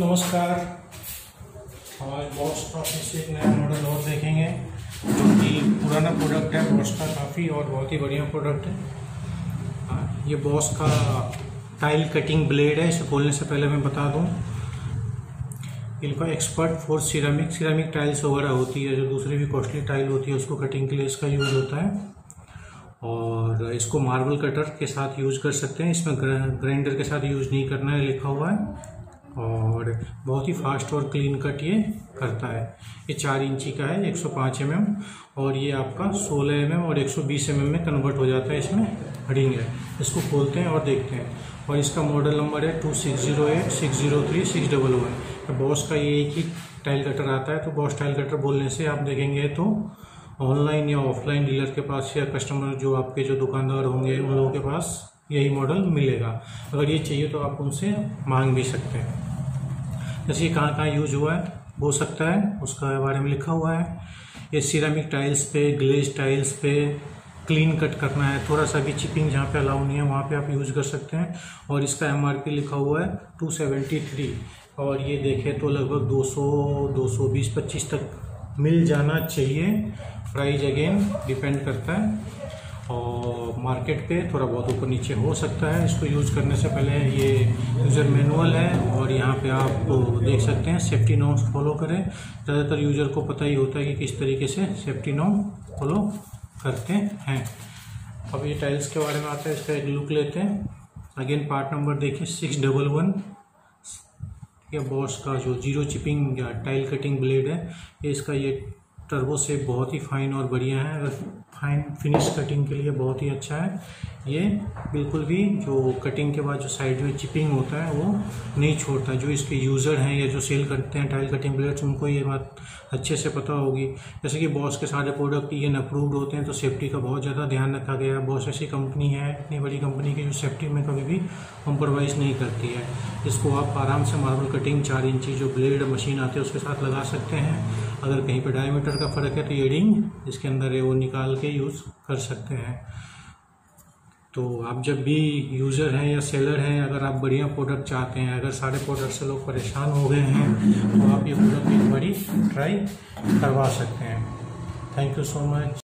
नमस्कार। हमारे बॉस का फिर से एक नया मॉडल और देखेंगे जो कि पुराना प्रोडक्ट है बॉस का, काफ़ी और बहुत ही बढ़िया प्रोडक्ट है। ये बॉस का टाइल कटिंग ब्लेड है। इसे खोलने से पहले मैं बता दूं, इनका एक्सपर्ट फॉर सिरामिक टाइल्स वगैरह होती है, जो दूसरी भी कॉस्टली टाइल होती है उसको कटिंग के लिए इसका यूज होता है। और इसको मार्बल कटर के साथ यूज कर सकते हैं, इसमें ग्राइंडर के साथ यूज नहीं करना है लिखा हुआ है। और बहुत ही फास्ट और क्लीन कट ये करता है। ये 4 इंची का है, 105 mm, और ये आपका 16 mm और 120 mm में कन्वर्ट हो जाता है। इसमें रिंग है। इसको खोलते हैं और देखते हैं। और इसका मॉडल नंबर है 2608 603 611। बॉस का ये एक ही टाइल कटर आता है। तो बॉस टाइल कटर बोलने से आप देखेंगे तो ऑनलाइन या ऑफलाइन डीलर के पास या कस्टमर जो आपके जो दुकानदार होंगे उन लोगों के पास यही मॉडल मिलेगा। अगर ये चाहिए तो आप उनसे मांग भी सकते हैं। जैसे ये कहाँ यूज हुआ है हो सकता है उसका बारे में लिखा हुआ है। ये सिरामिक टाइल्स पे, ग्लेज टाइल्स पे क्लीन कट करना है, थोड़ा सा भी चिपिंग जहाँ पे अलाउ नहीं है वहाँ पे आप यूज कर सकते हैं। और इसका MRP लिखा हुआ है 273, और ये देखें तो लगभग 200 220 25 तक मिल जाना चाहिए। प्राइस अगेन डिपेंड करता है और मार्केट पे थोड़ा बहुत ऊपर नीचे हो सकता है। इसको यूज करने से पहले ये यूज़र मैनुअल है और यहाँ पे आप देख सकते हैं सेफ्टी नॉर्म्स फॉलो करें। ज़्यादातर यूज़र को पता ही होता है कि किस तरीके से सेफ्टी नॉर्म फॉलो करते हैं। अब ये टाइल्स के बारे में आता है, इसका एक लुक लेते हैं। अगेन पार्ट नंबर देखिए 611। ये बॉस का जो जीरो चिपिंग या टाइल कटिंग ब्लेड है, ये इसका ये टर्बो से बहुत ही फाइन और बढ़िया है। फाइन फिनिश कटिंग के लिए बहुत ही अच्छा है। ये बिल्कुल भी जो कटिंग के बाद जो साइड में चिपिंग होता है वो नहीं छोड़ता। जो इसके यूज़र हैं या जो सेल करते हैं टाइल कटिंग ब्लेड्स, उनको ये बात अच्छे से पता होगी। जैसे कि बॉस के सारे प्रोडक्ट ये अप्रूव्ड होते हैं तो सेफ्टी का बहुत ज़्यादा ध्यान रखा गया है। बॉस ऐसी कंपनी है, इतनी बड़ी कंपनी की जो सेफ्टी में कभी भी कॉम्प्रोमाइज़ नहीं करती है। इसको आप आराम से मार्बल कटिंग 4 इंची जो ब्लेड मशीन आती है उसके साथ लगा सकते हैं। अगर कहीं पर डायमीटर का फ़र्क है तो ये रिंग इसके अंदर है वो निकाल के यूज़ कर सकते हैं। तो आप जब भी यूज़र हैं या सेलर हैं, अगर आप बढ़िया प्रोडक्ट चाहते हैं, अगर सारे प्रोडक्ट से लोग परेशान हो गए हैं तो आप ये प्रोडक्ट एक बारी ट्राई करवा सकते हैं। Thank you so much.